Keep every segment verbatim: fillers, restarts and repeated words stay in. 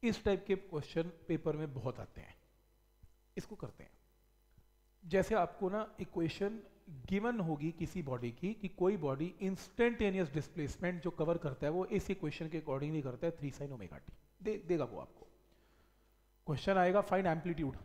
इस टाइप के question paper में बहुत आते हैं। इसको करते हैं, जैसे आपको ना इक्वेशन गिवन होगी किसी बॉडी की कि कोई बॉडी इंस्टेंटेनियस डिस्प्लेसमेंट जो कवर करता है वो इस इक्वेशन के अकॉर्डिंगली करता है थ्री साइन ओमेगा टी, दे, देगा वो आपको। क्वेश्चन आएगा फाइंड एम्पलीट्यूड,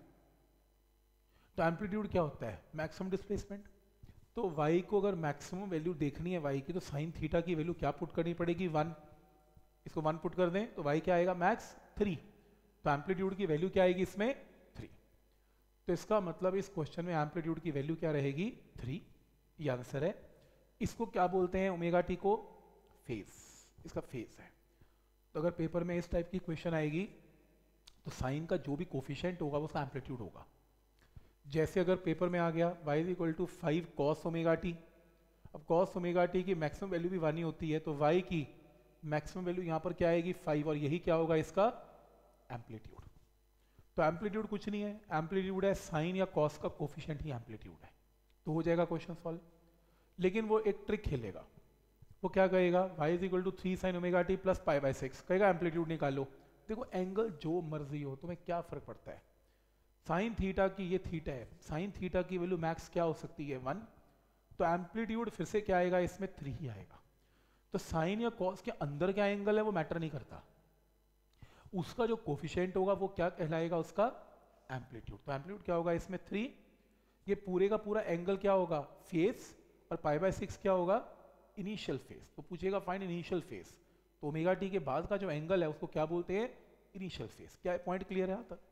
तो एम्पलीट्यूड क्या होता है? Maximum displacement. तो y को अगर मैक्सिमम वैल्यू देखनी है y की, तो साइन थीटा की वैल्यू क्या पुट करनी पड़ेगी? वन। इसको वन पुट कर दें तो y क्या आएगा? Max three. तो एम्पलीट्यूड की वैल्यू क्या आएगी इसमें? थ्री। तो इसका मतलब इस क्वेश्चन में एम्पलीट्यूड की वैल्यू क्या रहेगी? थ्री। ये आंसर है। इसको क्या बोलते हैं? ओमेगा टी को फेज, इसका फेज है। तो अगर पेपर में इस टाइप की क्वेश्चन आएगी तो साइन का जो भी कोफिशिएंट होगा वो उसका एम्पलीट्यूड होगा। जैसे अगर पेपर में आ गया y is equal to five cos omega T, अब कॉस ओमेगा टी की मैक्सिमम वैल्यू भी वन ही होती है, तो y की मैक्सिमम वैल्यू यहाँ पर क्या आएगी? फाइव, और यही क्या होगा? इसका एम्पलीट्यूड। तो एम्पलीट्यूड कुछ नहीं है, एम्पलीट्यूड है साइन या कॉस का कोफिशिएंट ही एम्पलीट्यूड है। तो हो जाएगा क्वेश्चन सॉल्व। लेकिन वो एक ट्रिक खेलेगा, वो क्या कहेगा? y is equal to three sine omega T plus pi by six, कहेगा एम्पलीट्यूड निकालो। देखो एंगल जो मर्जी हो, तुम्हें क्या फर्क पड़ता है? साइन थीटा की ये थीटा है, साइन थीटा की वैल्यू मैक्स क्या हो सकती है? वन। तो एम्पलीट्यूड फिर से क्या आएगा इसमें? थ्री ही आएगा। तो साइन या कॉस के अंदर क्या एंगल है वो मैटर नहीं करता, उसका जो कोफिशिएंट होगा वो क्या कहलाएगा? उसका एम्पलीट्यूड। तो एम्पलीट्यूड क्या होगा इसमें? थ्री। ये पूरे का पूरा एंगल क्या होगा? फेस। और पाई बाय सिक्स क्या होगा? Initial phase. तो पूछेगा फाइंड इनिशियल फेस, तो ओमेगा टी के बाद का जो एंगल है उसको क्या बोलते हैं? Initial phase. क्या पॉइंट क्लियर है यहाँ तक?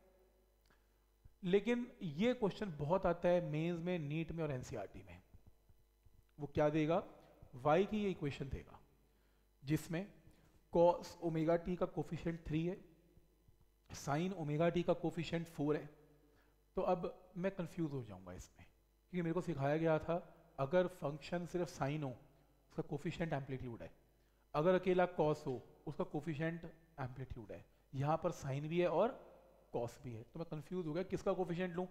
लेकिन ये क्वेश्चन बहुत आता है मेंस में, नीट में और एनसीईआरटी में। वो क्या देगा? y की ये इक्वेशन देगा जिसमें cos ओमेगा टी का कोफिशिएंट थ्री है, sin ओमेगा टी का कोफिशिएंट फोर है। तो अब मैं कंफ्यूज हो जाऊंगा इसमें, क्योंकि मेरे को सिखाया गया था अगर फंक्शन सिर्फ साइन हो उसका कोफिशिएंट एम्पलीट्यूड है, अगर अकेला cos हो उसका कोफिशिएंट एम्पलीट्यूड है। यहाँ पर साइन भी है और कॉस भी है, तो मैं कंफ्यूज हो गया किसका कोफिशिएंट लूं।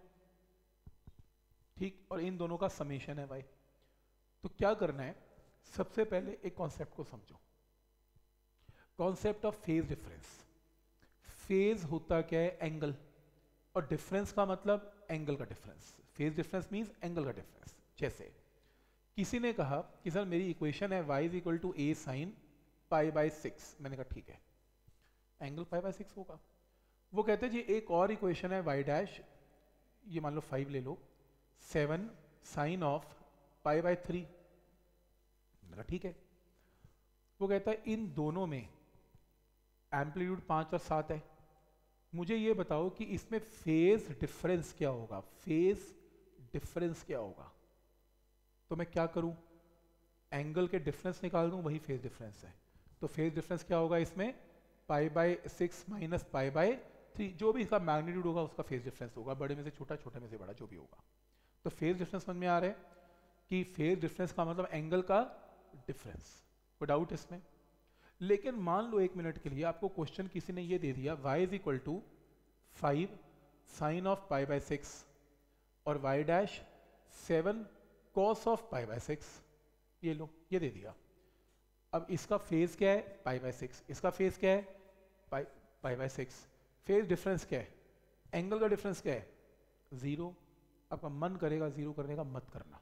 ठीक, और इन दोनों का समेशन है भाई। तो क्या करना है? सबसे पहले एक कॉन्सेप्ट को समझो, concept of phase difference. Phase होता क्या है? एंगल, और डिफरेंस का मतलब एंगल का difference. Phase difference means angle का डिफरेंस। जैसे किसी ने कहा कि सर मेरी इक्वेशन है y is equal to A sine pi by six, मैंने कहा ठीक है, एंगल पाई बाय सिक्स होगा। वो कहते हैं जी एक और इक्वेशन है y डैश, ये मान लो फाइव ले लो, seven sine of pi by three, मैंने कहा ठीक है। वो कहता है इन दोनों में एम्पलीट्यूड पाँच और सात है, मुझे ये बताओ कि इसमें फेज डिफरेंस क्या होगा? फेज डिफरेंस क्या होगा? तो मैं क्या करूं? एंगल के डिफरेंस निकाल दूं, वही फेज डिफरेंस है। तो फेज डिफरेंस क्या होगा इसमें? Pi by six minus pi by three, जो भी इसका मैग्नीट्यूड होगा उसका फेज डिफरेंस होगा, बड़े में से छोटा, छोटे में से बड़ा, जो भी होगा। तो फेज डिफरेंस समझ में आ रहा है कि फेज डिफरेंस का मतलब एंगल का डिफरेंस। कोई डाउट इसमें? लेकिन मान लो एक मिनट के लिए आपको क्वेश्चन किसी ने ये दे दिया y is equal to five sine of pi by six और y dash seven cos of pi by six, ये लो, ये दे दिया। अब इसका फेज क्या है? पाई बाय सिक्स, इसका फेज क्या है? Pi pi by six. Phase difference क्या है? एंगल का डिफरेंस क्या है? जीरो। आपका मन करेगा जीरो करने का, मत करना।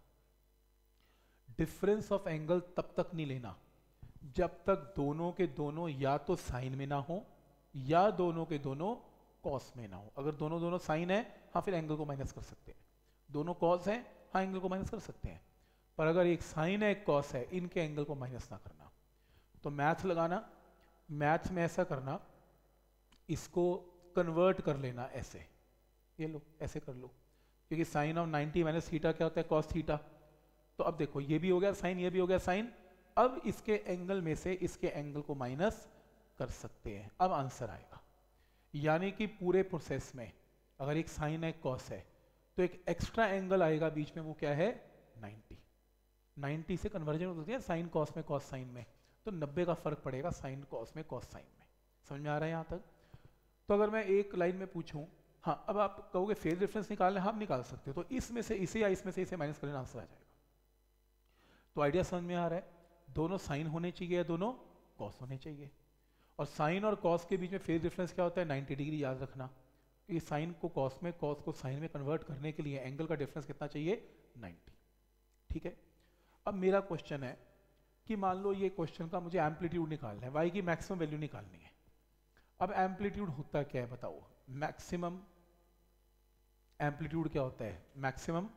डिफरेंस ऑफ एंगल तब तक नहीं लेना जब तक दोनों के दोनों या तो साइन में ना हो या दोनों के दोनों कॉस में ना हो। अगर दोनों दोनों साइन है, हाँ फिर एंगल को माइनस कर सकते हैं। दोनों कॉस है, हाँ एंगल को माइनस कर सकते हैं। पर अगर एक साइन है एक कॉस है, इनके एंगल को माइनस ना करना। तो मैथ लगाना, मैथ में ऐसा करना, इसको कन्वर्ट कर लेना ऐसे, ये लो ऐसे कर लो, क्योंकि sine of ninety minus theta क्या होता है? Cos theta. तो अब देखो ये भी हो गया साइन, ये भी हो गया साइन। अब इसके एंगल में से इसके एंगल को माइनस कर सकते हैं, अब आंसर आएगा। यानी कि पूरे प्रोसेस में अगर एक साइन है एक कॉस है तो एक एक्स्ट्रा एंगल आएगा बीच में, वो क्या है? नाइन्टी। नाइन्टी से कन्वर्जन होती है साइन कॉस में, कॉस साइन में, तो नब्बे का फर्क पड़ेगा साइन कॉस में, कॉस साइन में। समझ में आ रहा है यहाँ तक? तो अगर मैं एक लाइन में पूछूं, हाँ अब आप कहोगे फेज डिफरेंस निकालना है, हम निकाल सकते हो, तो इसमें से इसे या इसमें से इसे माइनस कर लेना, आंसर आ जाएगा। तो आइडिया समझ में आ रहा है? दोनों साइन होने चाहिए या दोनों कॉस होने चाहिए। और साइन और कॉस के बीच में फेज डिफरेंस क्या होता है, नाइन्टी डिग्री, याद रखना। ये साइन को कॉस में, कॉस को साइन में कन्वर्ट करने के लिए एंगल का डिफरेंस कितना चाहिए, नाइन्टी। ठीक है, अब मेरा क्वेश्चन है कि मान लो ये क्वेश्चन का मुझे एम्पलीट्यूड निकालना है, वाई की मैक्सिमम वैल्यू निकालनी है। अब एम्पलीट्यूड होता क्या है बताओ, मैक्सिमम एम्पलीट्यूड क्या होता है, मैक्सिमम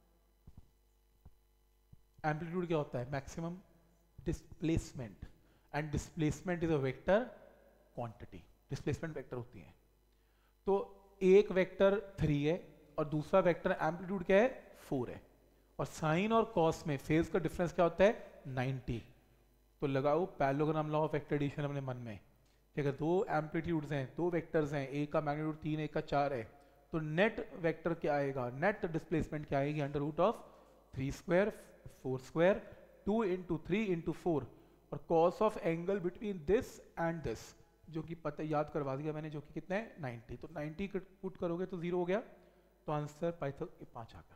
एम्पलीट्यूड क्या होता है, maximum displacement, and displacement is a vector quantity, displacement vector होती है। तो एक वेक्टर थ्री है और दूसरा वेक्टर एम्पलीट्यूड क्या है, फोर है, और साइन और कॉस में फेज का डिफरेंस क्या होता है, नाइन्टी। तो लगाओ parallelogram law of vector addition अपने मन में कि अगर दो एम्पलीट्यूड्स हैं, दो वेक्टर्स हैं, एक का मैग्नीट्यूड तीन, एक का चार है, तो नेट वेक्टर क्या आएगा, नेट डिस्प्लेसमेंट क्या आएगी, under root of three square four square two into three into four, और cos of angle between this and this, जो कि पता याद करवा दिया मैंने, जो कि कितना है, नाइन्टी। तो नाइन्टी पुट करोगे तो जीरो हो गया, तो आंसर पाइथन पाँच आ गया।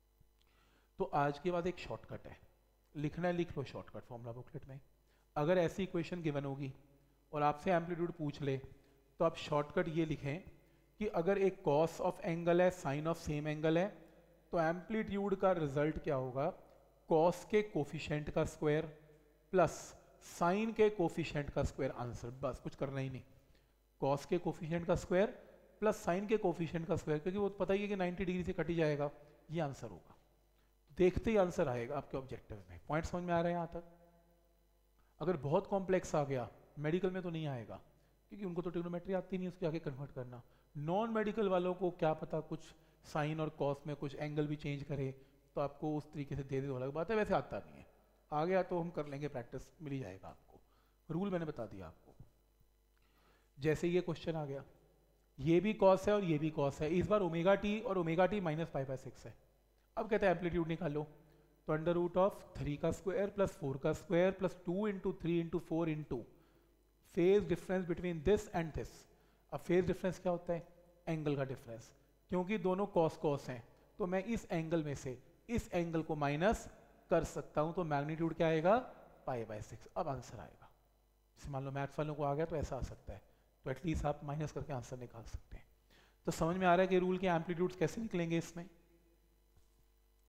तो आज के बाद एक शॉर्टकट है, लिखना है लिख लो शॉर्टकट फॉर्मूला बुकलेट में। अगर ऐसी इक्वेशन गिवन होगी और आपसे एम्पलीट्यूड पूछ ले, तो आप शॉर्टकट ये लिखें कि अगर एक कॉस ऑफ एंगल है, साइन ऑफ सेम एंगल है, तो एम्पलीट्यूड का रिजल्ट क्या होगा, कॉस के कोफिशिएंट का स्क्वायर प्लस साइन के कोफिशिएंट का स्क्वायर, आंसर। बस कुछ करना ही नहीं, कॉस के कोफिशिएंट का स्क्वायर प्लस साइन के कोफिशिएंट का स्क्वायर, क्योंकि वो पता ही है कि नाइन्टी डिग्री से कट ही जाएगा, ये आंसर होगा। देखते ही आंसर आएगा आपके ऑब्जेक्टिव में। पॉइंट समझ में आ रहे हैं यहाँ तक? अगर बहुत कॉम्प्लेक्स आ गया, मेडिकल में तो नहीं आएगा, क्योंकि उनको तो ट्रिग्नोमेट्री आती नहीं, उसको आगे कन्वर्ट करना। नॉन मेडिकल वालों को क्या पता कुछ साइन और कॉस में कुछ एंगल भी चेंज करे, तो आपको उस तरीके से दे दे, अलग बात है, वैसे आता नहीं है। आ गया तो हम कर लेंगे प्रैक्टिस, मिल ही जाएगा आपको। रूल मैंने बता दिया आपको। जैसे ये क्वेश्चन आ गया, ये भी कॉस है और ये भी कॉस है, इस बार ओमेगा टी और omega T minus five by six है। अब कहते हैं एम्पलीट्यूड निकालो, तो अंडर रूट ऑफ थ्री का स्क्वायर प्लस फोर का square plus two into three into four into phase difference between this and this. अब फेज डिफरेंस क्या होता है, एंगल का डिफरेंस, क्योंकि दोनों कॉस कॉस हैं, तो मैं इस एंगल में से इस एंगल को माइनस कर सकता हूं, तो मैग्नीट्यूड क्या आएगा, पाई बाय सिक्स। अब आंसर आएगा। जैसे मान लो मैथ्स वालों को आ गया तो ऐसा आ सकता है, तो एटलीस्ट आप माइनस करके आंसर निकाल सकते हैं। तो समझ में आ रहा है कि रूल के एम्पलीट्यूड्स कैसे निकलेंगे इसमें।